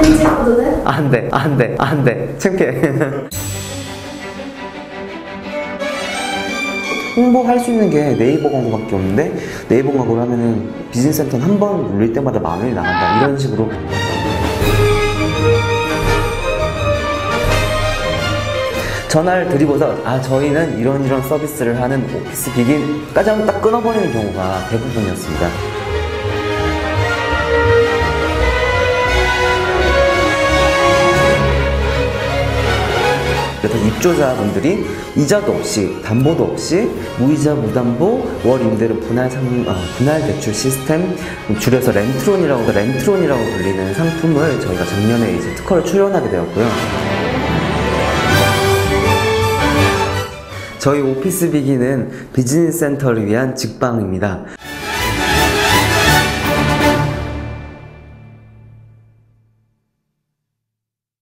아닌지 봐도 돼? 안 돼. 창피해. 홍보할 수 있는 게 네이버 광고밖에 없는데, 네이버 광고를 하면은 비즈니스 센터는 한 번 눌릴 때마다 10,000원이 나간다, 이런 식으로. 전화를 드리고서 저희는 이런 서비스를 하는 오피스 빅인 까장 딱 끊어버리는 경우가 대부분이었습니다. 그래서 입주자분들이 이자도 없이, 담보도 없이, 무이자 무담보 월 임대료 분할 대출 시스템, 줄여서 렌트론이라고 불리는 상품을 저희가 작년에 이제 특허를 출원하게 되었고요. 저희 오피스 빅인은 비즈니스 센터를 위한 직방입니다.